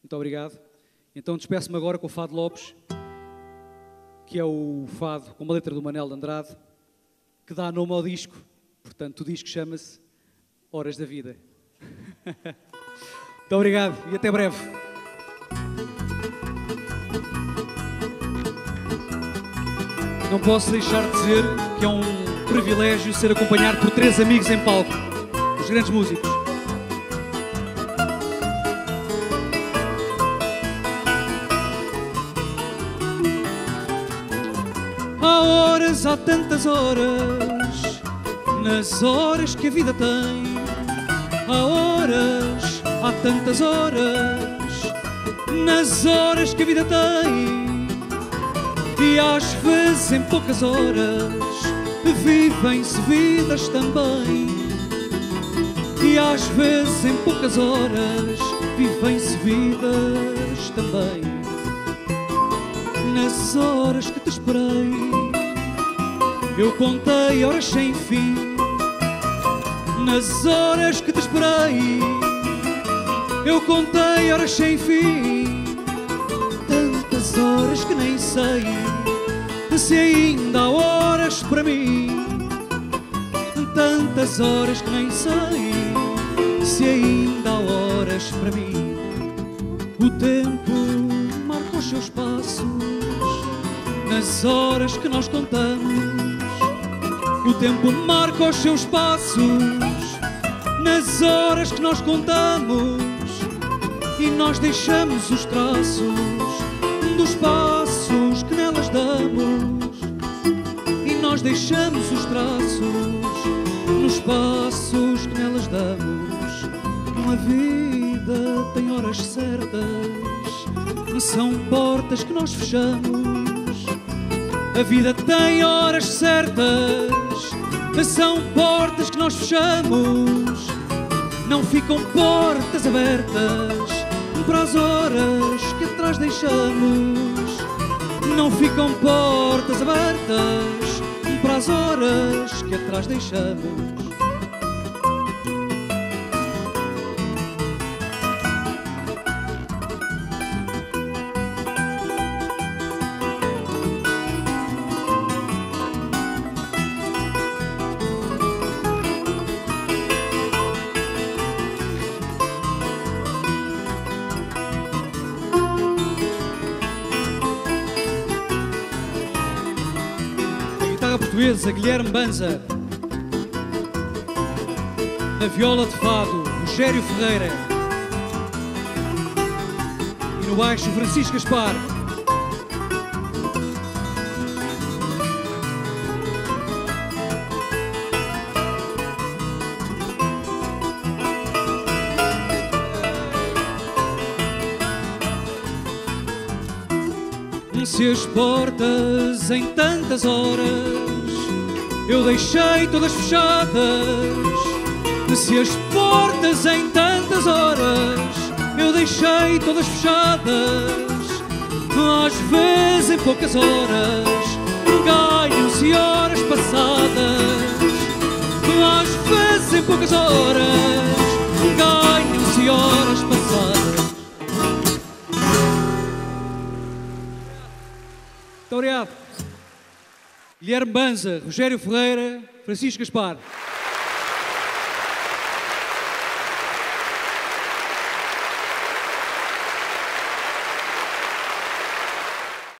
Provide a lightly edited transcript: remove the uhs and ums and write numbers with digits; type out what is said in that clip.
Muito obrigado. Então despeço-me agora com o Fado Lopes, que é o fado com uma letra do Manel de Andrade, que dá nome ao disco. Portanto, o disco chama-se Horas da Vida. Muito obrigado e até breve. Não posso deixar de dizer que é um privilégio ser acompanhado por 3 amigos em palco, os grandes músicos. Há tantas horas, nas horas que a vida tem. Há horas, há tantas horas, nas horas que a vida tem. E às vezes em poucas horas vivem-se vidas também. E às vezes em poucas horas vivem-se vidas também. Nas horas que te esperei eu contei horas sem fim. Nas horas que te esperei eu contei horas sem fim. Tantas horas que nem sei se ainda há horas para mim. Tantas horas que nem sei se ainda há horas para mim. O tempo marca os seus passos nas horas que nós contamos. O tempo marca os seus passos nas horas que nós contamos. E nós deixamos os traços dos passos que nelas damos. E nós deixamos os traços nos passos que nelas damos. Uma vida tem horas certas, são portas que nós fechamos. A vida tem horas certas, são portas que nós fechamos. Não ficam portas abertas para as horas que atrás deixamos. Não ficam portas abertas para as horas que atrás deixamos. Portuguesa, Guilherme Banza. Na viola de fado, Rogério Ferreira. E no baixo, Francisco Gaspar. Se as portas em tantas horas eu deixei todas fechadas, se as portas em tantas horas eu deixei todas fechadas, às vezes em poucas horas ganham-se horas passadas. Às vezes em poucas horas ganham-se horas passadas. Muito obrigado. Guilherme Banza, Rogério Ferreira, Francisco Gaspar.